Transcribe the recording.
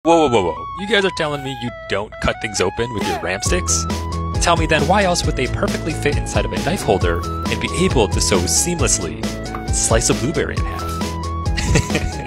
Whoa, whoa, whoa, whoa. You guys are telling me you don't cut things open with your ram sticks? Tell me then, why else would they perfectly fit inside of a knife holder and be able to so seamlessly slice a blueberry in half?